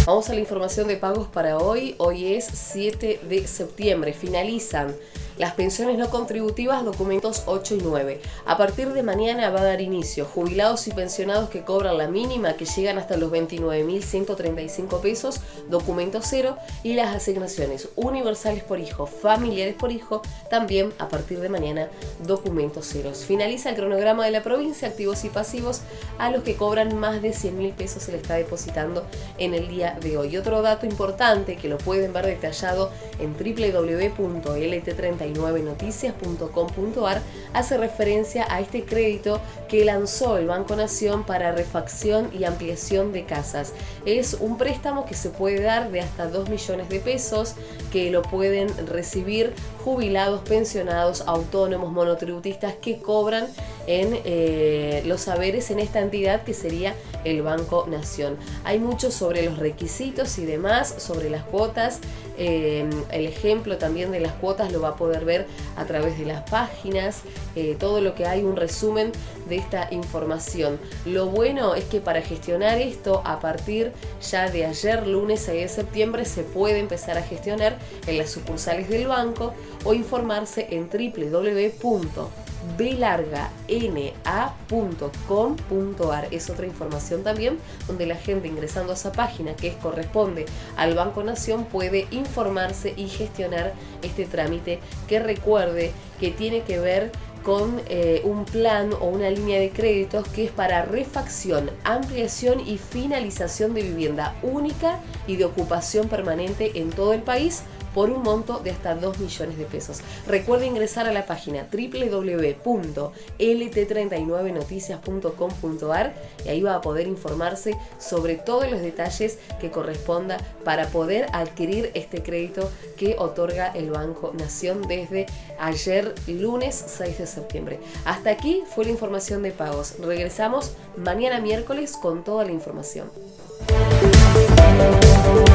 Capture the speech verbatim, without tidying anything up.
Vamos a la información de pagos para hoy. Hoy es siete de septiembre. Finalizan las pensiones no contributivas, documentos ocho y nueve. A partir de mañana va a dar inicio jubilados y pensionados que cobran la mínima, que llegan hasta los veintinueve mil ciento treinta y cinco pesos, documento cero, y las asignaciones universales por hijo, familiares por hijo, también a partir de mañana, documentos ceros. Finaliza el cronograma de la provincia, activos y pasivos. A los que cobran más de cien mil pesos se le está depositando en el día de hoy. Otro dato importante que lo pueden ver detallado en w w w punto l t treinta y nueve noticias punto com punto a r hace referencia a este crédito que lanzó el Banco Nación para refacción y ampliación de casas. Es un préstamo que se puede dar de hasta dos millones de pesos, que lo pueden recibir jubilados, pensionados, autónomos, monotributistas que cobran en eh, los saberes en esta entidad que sería el Banco Nación. Hay mucho sobre los requisitos y demás, sobre las cuotas. Eh, el ejemplo también de las cuotas lo va a poder ver a través de las páginas, eh, todo lo que hay, un resumen de esta información. Lo bueno es que para gestionar esto, a partir ya de ayer, lunes seis de septiembre, se puede empezar a gestionar en las sucursales del banco o informarse en w w w punto b larga n a punto com punto a r. Es otra información también donde la gente, ingresando a esa página que es, corresponde al Banco Nación, puede informarse y gestionar este trámite, que recuerde que tiene que ver con eh, un plan o una línea de créditos que es para refacción, ampliación y finalización de vivienda única y de ocupación permanente en todo el país, por un monto de hasta dos millones de pesos. Recuerde ingresar a la página w w w punto l t treinta y nueve noticias punto com punto a r y ahí va a poder informarse sobre todos los detalles que corresponda para poder adquirir este crédito que otorga el Banco Nación desde ayer, lunes seis de septiembre. Hasta aquí fue la información de pagos. Regresamos mañana miércoles con toda la información.